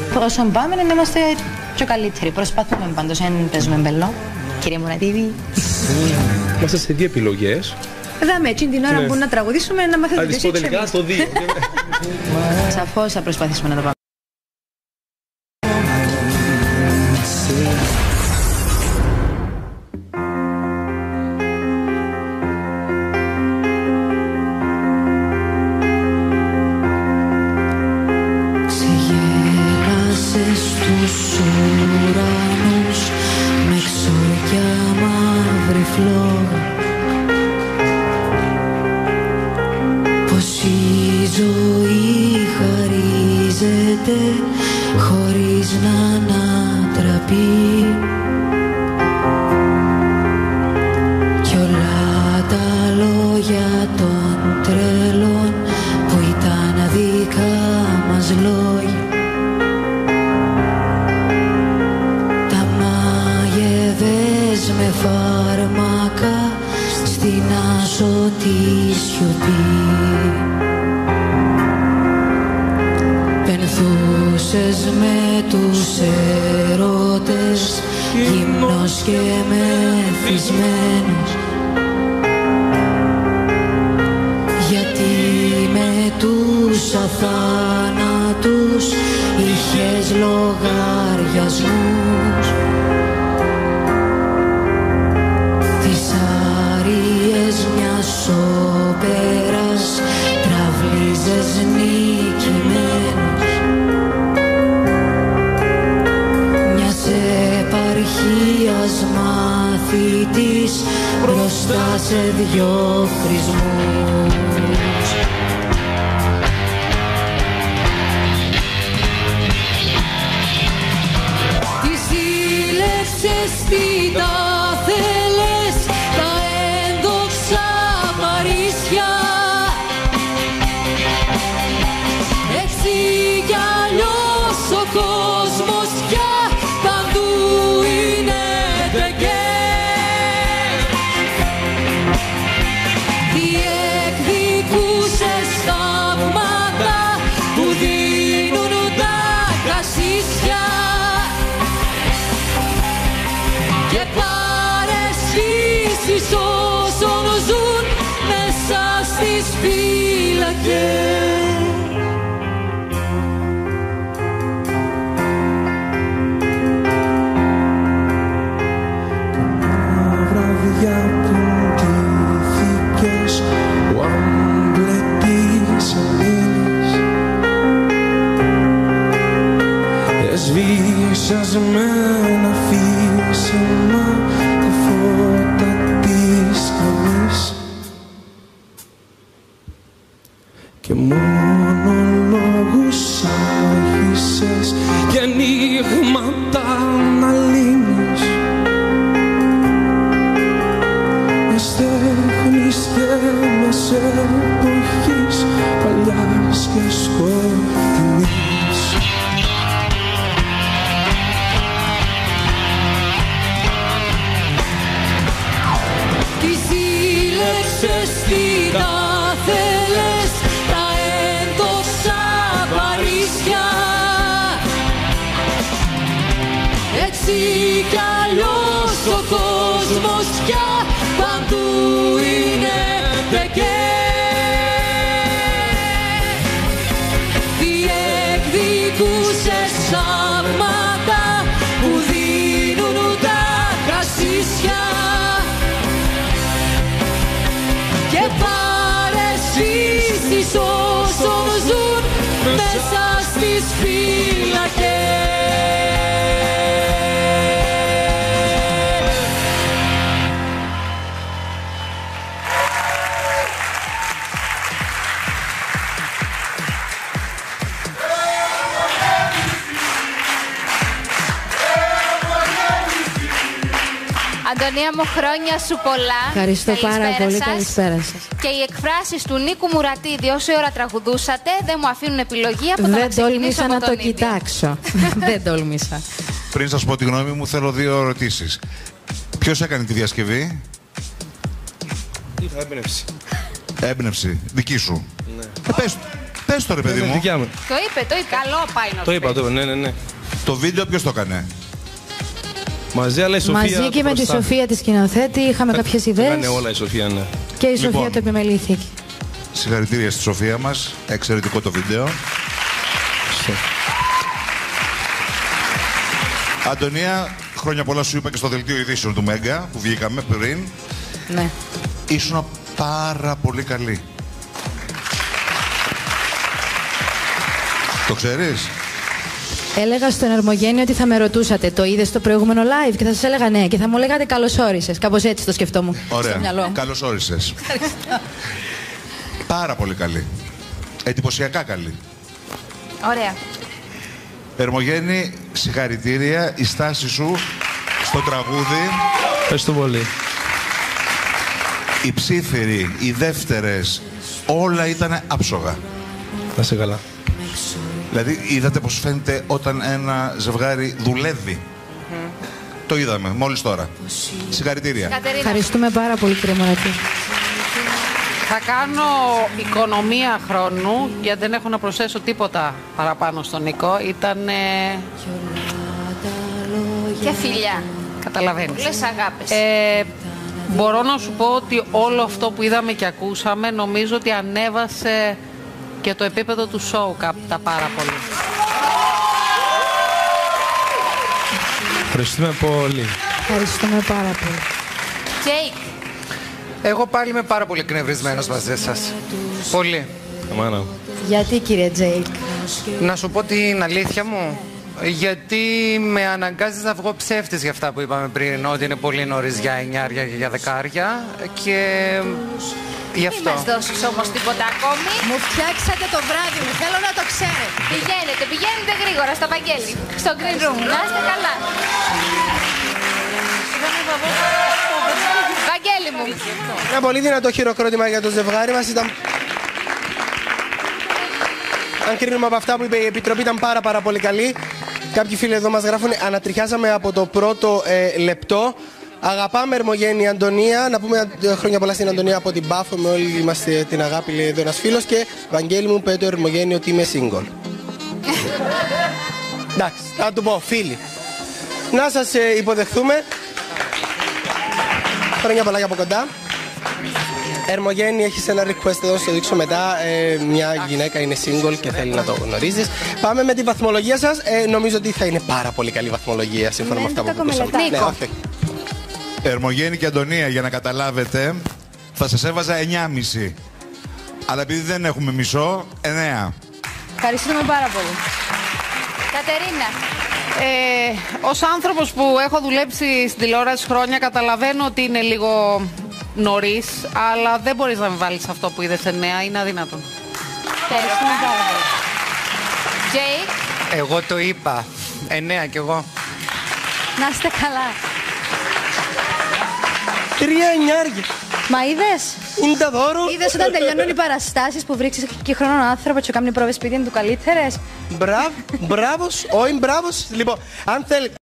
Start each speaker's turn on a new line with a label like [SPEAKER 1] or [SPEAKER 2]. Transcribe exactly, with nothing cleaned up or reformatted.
[SPEAKER 1] όσο πάμε να είμαστε πιο καλύτεροι. Προσπαθούμε πάντως, δεν παίζουμε μπελό. Κύριε Μουρατίδη.
[SPEAKER 2] Είμαστε σε δύο επιλογές.
[SPEAKER 1] Δάμε, έτσι την ώρα που να τραγουδήσουμε να μαθαίνετε εσείς.
[SPEAKER 2] Αν τελικά στο δύο.
[SPEAKER 1] Σαφώς θα προσπαθήσουμε να το πάμε.
[SPEAKER 3] χωρίς να ανατραπεί κι όλα τα λόγια των τρελών που ήταν δικά μας λόγια τα μάγευες με φάρμακα στην άσωτη σιωπή. Πενθούσες με τους ερώτες, γυμνός και μεθυσμένος, γιατί με τους αθάνατους είχες λογαριασμούς. Τις άριες μιας όπερας τραυλίζες νικημένος, μιας επαρχίας μαθητής μπροστά σε δυο χρησμούς. Τι σύλλεξες, τι τα θέλες, τα ένδοξα παρίσια, έτσι κι αλλιώς ο κόσμος πια παντού είναι τεκέ. Διεκδικούσες θαύματα που δίνουν τα κασίσια και παρεσχίσεις όσων ζουν μέσα στις φύλακες.
[SPEAKER 4] Βραδιά που ντύθηκες ο αμπλετής Ελλήνης, εσβήσας με ένα φύσιμα τα φώτα της καμής και μόνο λόγους άρχισες και ανοίγματα να λύνεις. Μες τέχνης και μες εποχής παλιάς και σκοτεινής.
[SPEAKER 3] Τι σύλλεξες, τι τα θέλες, τα έντοξα παρίσια, έτσι κι αλλιώς ο κόσμος πια παντού είναι τεκέ. Διεκδικούσες θαύματα που δίνουν τα κασίσια και παρεσχίσεις όσων ζουν μέσα στις φύλακες.
[SPEAKER 5] Αντωνία μου, χρόνια σου πολλά.
[SPEAKER 6] Ευχαριστώ πάρα πολύ. Καλησπέρα σας.
[SPEAKER 5] Και οι εκφράσεις του Νίκου Μουρατίδη όση ώρα τραγουδούσατε δεν μου αφήνουν επιλογή από το
[SPEAKER 6] δεν
[SPEAKER 5] να ξεκινήσω
[SPEAKER 6] τόλμησα
[SPEAKER 5] από
[SPEAKER 6] να
[SPEAKER 5] τον
[SPEAKER 6] το
[SPEAKER 5] ίδιο.
[SPEAKER 6] κοιτάξω. Δεν τόλμησα.
[SPEAKER 7] Πριν σας πω τη γνώμη μου, θέλω δύο ερωτήσεις. Ποιος έκανε τη διασκευή?
[SPEAKER 2] Είχα έμπνευση.
[SPEAKER 7] Έμπνευση. Δική σου.
[SPEAKER 2] Ναι.
[SPEAKER 7] Ε, πες, πες Πες το ρε παιδί μου.
[SPEAKER 2] Δικιά μου.
[SPEAKER 5] Το είπε, το είπε.
[SPEAKER 3] Καλό πάει να
[SPEAKER 2] Το είπα, το είπα, ναι, ναι, ναι.
[SPEAKER 7] Το βίντεο ποιος το έκανε?
[SPEAKER 2] Μαζί, αλλά η Σοφία.
[SPEAKER 6] Μαζί και με τη
[SPEAKER 2] μπροστά.
[SPEAKER 6] Σοφία τη σκηνοθέτη είχαμε κάποιες
[SPEAKER 2] Τα
[SPEAKER 6] ιδέες
[SPEAKER 2] έκανε όλα η Σοφία, ναι.
[SPEAKER 6] και η Σοφία
[SPEAKER 7] Λοιπόν.
[SPEAKER 6] το επιμελήθηκε.
[SPEAKER 7] Συγχαρητήρια στη Σοφία μας. Εξαιρετικό το βίντεο. Αντωνία, χρόνια πολλά σου είπα και στο δελτίο ειδήσεων του Μέγκα που βγήκαμε πριν.
[SPEAKER 6] Ναι.
[SPEAKER 7] Ήσουν πάρα πολύ καλή. Το ξέρεις?
[SPEAKER 6] Έλεγα στον Ερμογένη ότι θα με ρωτούσατε, το είδες στο προηγούμενο live και θα σας έλεγα ναι και θα μου λέγατε καλώς όρισες. Κάπως έτσι το σκεφτόμουν.
[SPEAKER 7] Ωραία.
[SPEAKER 6] Στο μυαλό μου.
[SPEAKER 7] Καλώς όρισες. Πάρα πολύ καλή. Εντυπωσιακά καλή.
[SPEAKER 5] Ωραία.
[SPEAKER 7] Ερμογένη, συγχαρητήρια. Η στάση σου στο τραγούδι,
[SPEAKER 2] Ευχαριστώ πολύ.
[SPEAKER 7] οι ψήφιροι, οι δεύτερες, όλα ήταν άψογα.
[SPEAKER 2] Να είσαι καλά.
[SPEAKER 7] Δηλαδή, είδατε πώς φαίνεται όταν ένα ζευγάρι δουλεύει. Το είδαμε μόλις τώρα. Συγχαρητήρια.
[SPEAKER 5] Κατερίνα.
[SPEAKER 6] Ευχαριστούμε πάρα πολύ κύριε Μωρατή.
[SPEAKER 3] Θα κάνω οικονομία χρόνου, γιατί δεν έχω να προσθέσω τίποτα παραπάνω στον Νικό. Ήταν.
[SPEAKER 5] Και φιλιά.
[SPEAKER 3] Καταλαβαίνεις.
[SPEAKER 5] Λες αγάπες.
[SPEAKER 3] Ε, μπορώ να σου πω ότι όλο αυτό που είδαμε και ακούσαμε, νομίζω ότι ανέβασε και το επίπεδο του σοου τα πάρα πολύ.
[SPEAKER 2] Ευχαριστούμε πολύ.
[SPEAKER 6] Ευχαριστούμε πάρα πολύ.
[SPEAKER 5] Τζέικ.
[SPEAKER 8] Εγώ πάλι είμαι πάρα πολύ εκνευρισμένος μαζί σας. Πολύ.
[SPEAKER 2] Αμάνα.
[SPEAKER 6] Γιατί κύριε Τζέικ?
[SPEAKER 8] Να σου πω την αλήθεια μου. Γιατί με αναγκάζεις να βγω ψεύτης για αυτά που είπαμε πριν, ότι είναι πολύ νωρίς για εννιάρια και για δεκάρια. Και γι'
[SPEAKER 5] Μην
[SPEAKER 8] αυτό.
[SPEAKER 5] μας δώσεις όμως τίποτα ακόμη.
[SPEAKER 1] Μου φτιάξατε το βράδυ μου, θέλω να το ξέρετε.
[SPEAKER 5] Πηγαίνετε, πηγαίνετε γρήγορα στο Βαγγέλη. Στο green room. Να είστε καλά. Βαγγέλη μου.
[SPEAKER 9] Ένα πολύ δυνατό χειροκρότημα για το ζευγάρι μας. Ήταν... Αν κρίνουμε από αυτά που είπε η Επιτροπή, ήταν πάρα πάρα πολύ καλή. Κάποιοι φίλοι εδώ μας γράφουν, ανατριχιάζαμε από το πρώτο ε, λεπτό. Αγαπάμε Ερμογένη Αντωνία. Να πούμε ε, χρόνια πολλά στην Αντωνία από την Πάφο. Με όλοι είμαστε την αγάπη, λέει εδώ ένας φίλος. Και Βαγγέλη μου, πέτω Ερμογένη ότι είμαι single. Εντάξει, θα του πω, φίλοι. Να σας ε, υποδεχθούμε. Χρόνια πολλά και από κοντά. Ερμογένη, έχεις ένα request εδώ, στο δείξω μετά. Ε, μια γυναίκα είναι single και θέλει να το γνωρίζεις. Πάμε με τη βαθμολογία σας. Ε, νομίζω ότι θα είναι πάρα πολύ καλή βαθμολογία σύμφωνα με αυτά που ακούσαμε. Ναι, όχι.
[SPEAKER 7] Ερμογένη και Αντωνία, για να καταλάβετε, θα σας έβαζα εννιά κόμμα πέντε. Αλλά επειδή δεν έχουμε μισό, εννέα.
[SPEAKER 6] Ευχαριστούμε πάρα πολύ.
[SPEAKER 5] Κατερίνα.
[SPEAKER 3] Ε, ως άνθρωπος που έχω δουλέψει στην τηλεόραση χρόνια, καταλαβαίνω ότι είναι λίγο νωρίς, αλλά δεν μπορείς να με βάλεις αυτό που είδες εννέα, είναι αδύνατον.
[SPEAKER 5] Ευχαριστούμε πάρα πολύ. Τζέικ.
[SPEAKER 8] Εγώ το είπα. Εννέα κι εγώ.
[SPEAKER 1] Να είστε καλά.
[SPEAKER 9] Τρία εννιάρια.
[SPEAKER 1] Μα είδες?
[SPEAKER 9] Είναι τα δώρο.
[SPEAKER 1] Είδες όταν τελειώνουν οι παραστάσεις που βρίσκεις και χρόνο άνθρωπο και κάνουν πρόβες σπίτι είναι του καλύτερες.
[SPEAKER 9] Μπράβο, μπράβος, όχι μπράβος. Λοιπόν, αν θέλετε,